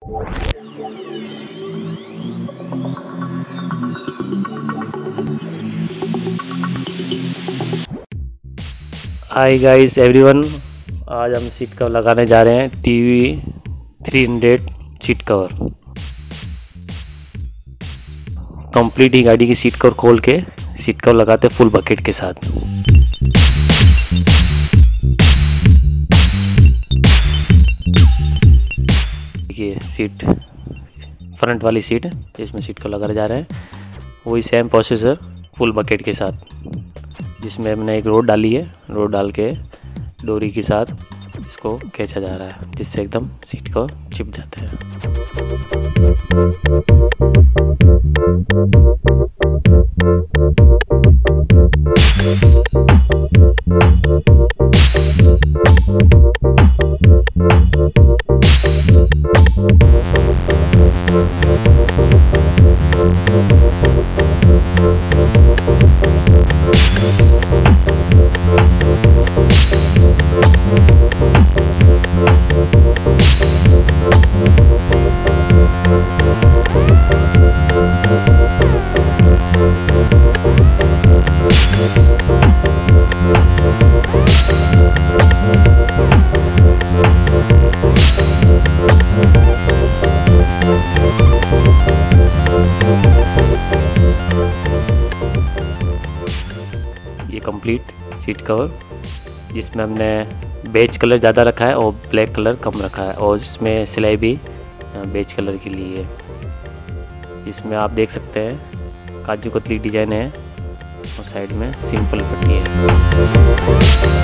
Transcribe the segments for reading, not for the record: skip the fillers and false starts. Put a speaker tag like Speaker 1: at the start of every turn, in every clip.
Speaker 1: Hi guys everyone, आज हम seat cover लगाने जा रहे हैं टीवी 300 सीट कवर। कंप्लीट ही गाड़ी की सीट कवर खोल के सीट कवर लगाते फुल बकेट के साथ। ये सीट फ्रंट वाली सीट जिसमें सीट कवर लगाने जा रहे हैं, वही सेम प्रोसेसर फुल बकेट के साथ, जिसमें हमने एक रोड डाली है। रोड डाल के डोरी के साथ इसको खींचा जा रहा है, जिससे एकदम सीट को चिप जाते हैं। ये कंप्लीट सीट कवर, जिसमें हमने बेज कलर ज़्यादा रखा है और ब्लैक कलर कम रखा है, और इसमें सिलाई भी बेज कलर की ली है। इसमें आप देख सकते हैं काजू कतली डिजाइन है और साइड में सिंपल पट्टी है।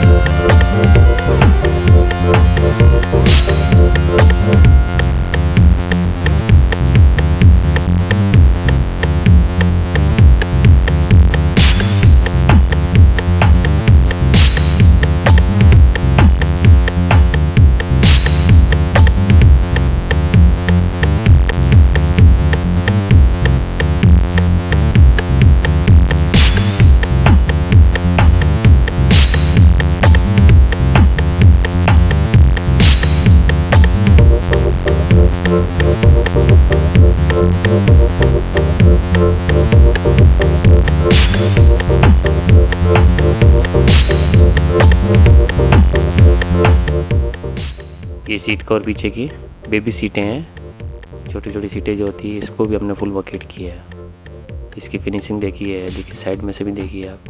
Speaker 1: ये सीट कवर पीछे की बेबी सीटें हैं, छोटी छोटी सीटें जो होती है, इसको भी हमने फुल बकेट किया है। इसकी फिनिशिंग देखिए, देखिए साइड में से भी देखिए आप।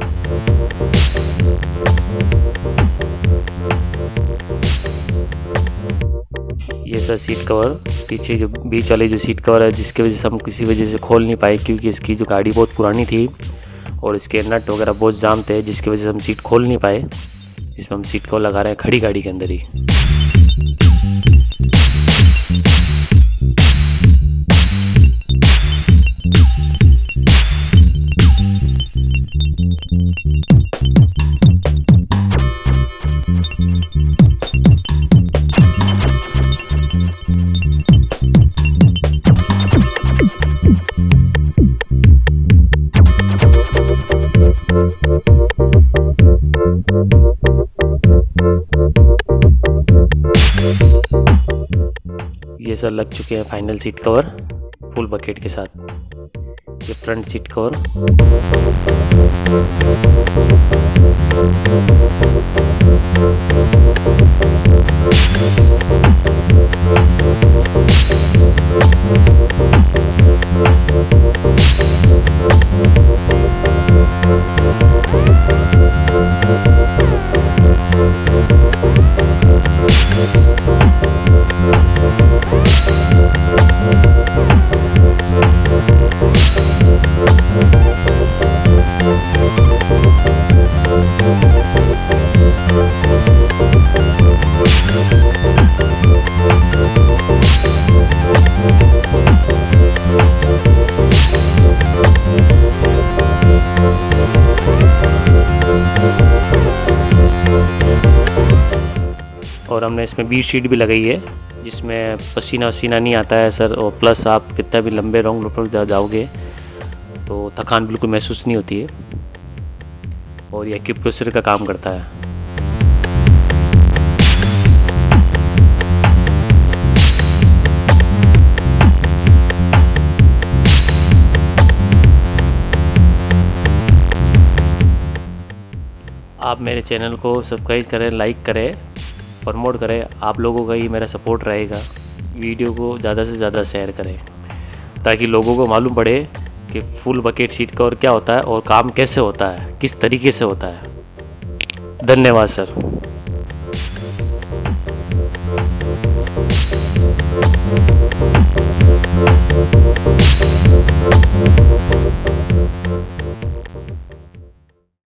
Speaker 1: ये सर सीट कवर पीछे जो बीच वाली जो सीट कवर है, जिसकी वजह से हम किसी वजह से खोल नहीं पाए, क्योंकि इसकी जो गाड़ी बहुत पुरानी थी और इसके नट वगैरह बहुत जाम थे, जिसकी वजह से हम सीट खोल नहीं पाए। इसमें हम सीट कवर लगा रहे हैं खड़ी गाड़ी के अंदर ही। ये सब लग चुके हैं final seat cover full bucket के साथ। ये फ्रंट सीट कवर, और हमने इसमें बीट शीट भी लगाई है, जिसमें पसीना वसीना नहीं आता है सर, और प्लस आप कितना भी लंबे लॉन्ग रूट पर जाओगे तो थकान बिल्कुल महसूस नहीं होती है, और ये एक्यूप्रेशर का काम करता है। आप मेरे चैनल को सब्सक्राइब करें, लाइक करें, प्रमोट करें। आप लोगों का ही मेरा सपोर्ट रहेगा। वीडियो को ज़्यादा से ज़्यादा शेयर करें ताकि लोगों को मालूम पड़े कि फुल बकेट सीट कवर क्या होता है और काम कैसे होता है, किस तरीके से होता है। धन्यवाद सर।